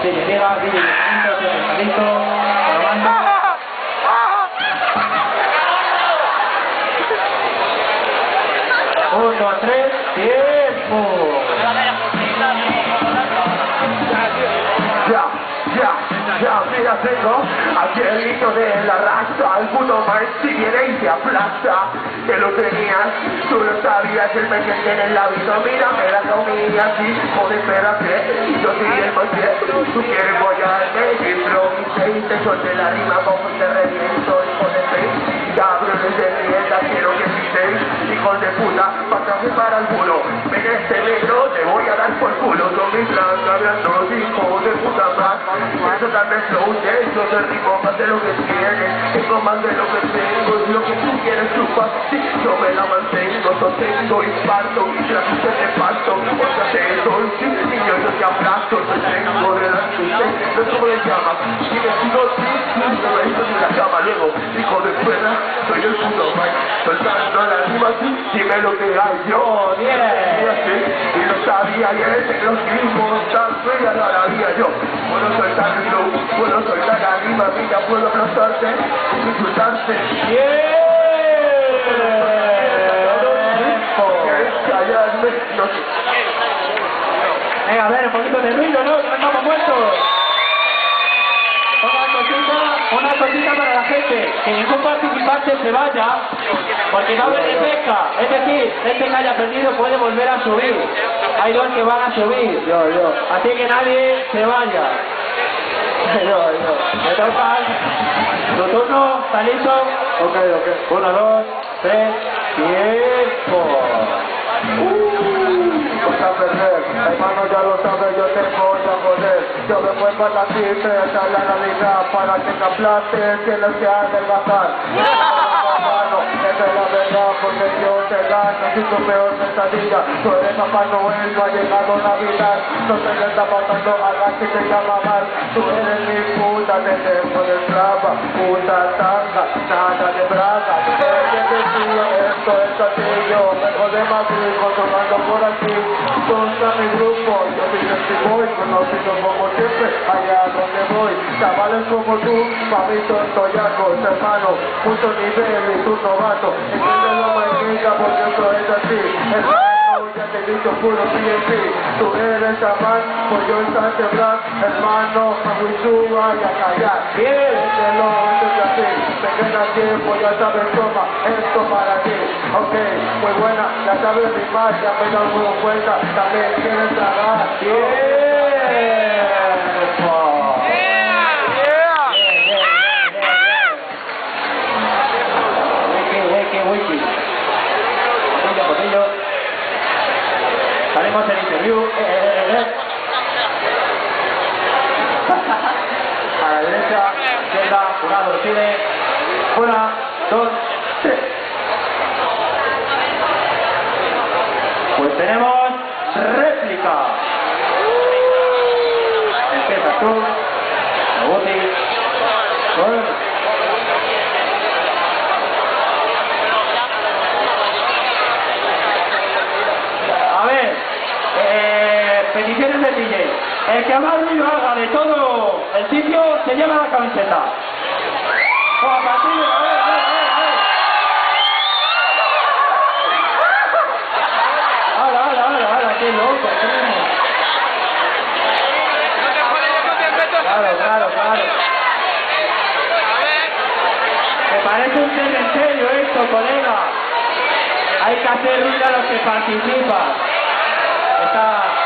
DJ Liga, DJ Pescadito, probando. Uno, tres, tiempo. Ya, mira, tengo aquí el hito de la raza. Alguno más si viene y se aplasta. Que lo tenías, tú lo sabías, el mes que tiene el hábito. Mírame la comida así, joder, espérate. Yo soy el más bien, tú quieres follarme. Improvisé y te solté la rima como te reviento, hijo de fe. Cabrones de mierda, quiero que piséis, hijos de puta, pásame para el culo. Ven este negro, te voy a dar por culo. Son mis blancabianos, hijos de puta más. Eso también flow, yo te rimo más de lo que tienes. Tengo más de lo que tengo, y lo que tú quieres chupar. Sí, yo me la mantengo, sostengo y parto. La puse de pasto, porque te doy, sí, niño, yo te aplasto. Te tengo delante, no sé cómo le llamas. Si me sigo, sí, no me hizo ni la cama. Luego, hijo de fuera, soy el puto Mike. Soltando la rima, sí, dime lo que hay yo. Y lo sabía, y él en los mismos tanto, y ahora la había yo. Puedo soltar el flow, puedo soltar la rima, mira, puedo aplastarte, insultarte. Callarme, no sé. Venga, a ver, un poquito de ruido, ¿no? Que no estamos muertos. Una cosita para la gente, que ningún participante se vaya, porque va a haber repesca. Es decir, este que haya perdido puede volver a subir. Hay dos que van a subir. Así que nadie se vaya. Me toca. Tu turno, ¿está listo? Ok. 1, 2, 3, tiempo. Vas a perder, hermano, ya lo sabes, yo te voy a joder. Yo me vuelvo a la cita, esa es la realidad. Para que te aplastes, tienes que adelgazar. Hermano, esa es la verdad, porque yo te gano. Si tu peor pesadilla, tú eres Papá Noel, no ha llegado Navidad. No te le está pasando a la que te llama mal. Tú eres mi puta, te tengo de esclava. Puta tanga, nada de braga. Esto es castillo, me jode Madrid, controlando por aquí. Contra mi grupo, yo soy el boy, conocido como siempre, allá donde voy. Chavales como tú, pa' mí son toyacos, hermano, mucho nivel y tú novato. Entiende la manguita porque esto es así, hermano, ya te he dicho puro PNP. Tú eres chamán, pues yo el Sánchez Black, hermano, a Huizúa y a callar. Bien, esto es así, me queda tiempo, ya sabes, toma, esto para ti. Ok, muy buena, ya sabes mi más, ya me he dado cuenta, también quieres tragar. Wiki. Poquillo. Haremos el interview. A la derecha, izquierda, jurado, decide. 1, 2, 3. Pues tenemos réplica. Empieza tú, Aguti, a ver, peticiones del DJ. El que más ruido haga de todo el sitio se lleva la camiseta. O a partir de a ver. ¡Qué loco! Claro. Me parece un tema en serio esto, colega. Hay que hacer ruido a los que participan. Está...